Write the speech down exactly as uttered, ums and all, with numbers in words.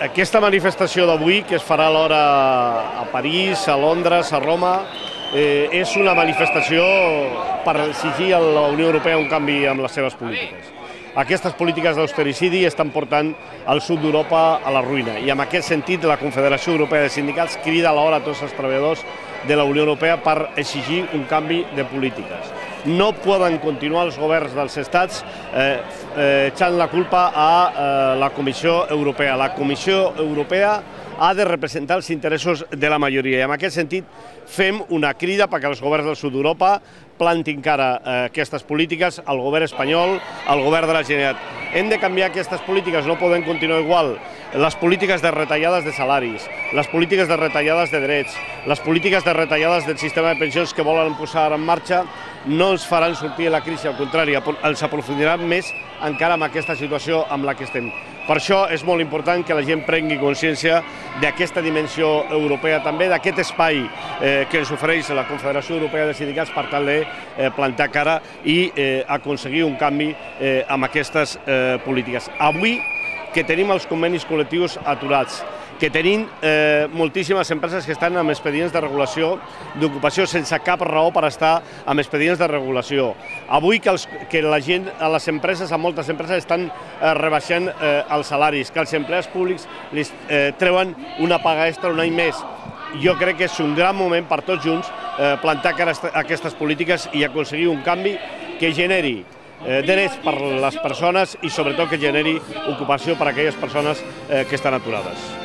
Aquesta manifestació d'avui, que es farà alhora a París, a Londres, a Roma, eh, és una manifestació per exigir a la Unió Europea un canvi en les seves polítiques. Aquestes polítiques d'austericidi estan portant el sud d'Europa a la ruïna i en aquest sentit la Confederació Europea de Sindicats crida alhora a tots els treballadors de la Unió Europea per exigir un canvi de polítiques. No poden continuar els governs dels estats eh, eh, echant la culpa a eh, la Comissió Europea. La Comissió Europea ha de representar els interessos de la majoria i en aquest sentit fem una crida perquè els governs del sud d'Europa plantin cara a aquestes polítiques al govern espanyol, al govern de la Generalitat. Hem de canviar aquestes polítiques, no poden continuar igual. Les polítiques de retallades de salaris, les polítiques de retallades de drets, les polítiques de retallades del sistema de pensions que volen posar en marxa no ens faran sortir de la crisi, al contrari, els aprofundiran més encara amb aquesta situació amb la que estem. Per això és molt important que la gent prengui consciència d'aquesta dimensió europea també, d'aquest espai eh, que ens ofereix la Confederació Europea de Sindicats per tal de eh, plantar cara i eh, aconseguir un canvi eh, amb aquestes eh, polítiques. Avui que tenim els convenis col·lectius aturats, que tenim eh, moltíssimes empreses que estan amb expedients de regulació d'ocupació sense cap raó per estar amb expedients de regulació. Avui que, els, que la gent, a les empreses, a moltes empreses, estan eh, rebaixant eh, els salaris, que els empleats públics li eh, treuen una paga extra un any més. Jo crec que és un gran moment per tots junts eh, plantar cara a aquestes polítiques i aconseguir un canvi que generi Eh, drets per les persones i sobretot que generi ocupació per a aquelles persones eh, que estan aturades.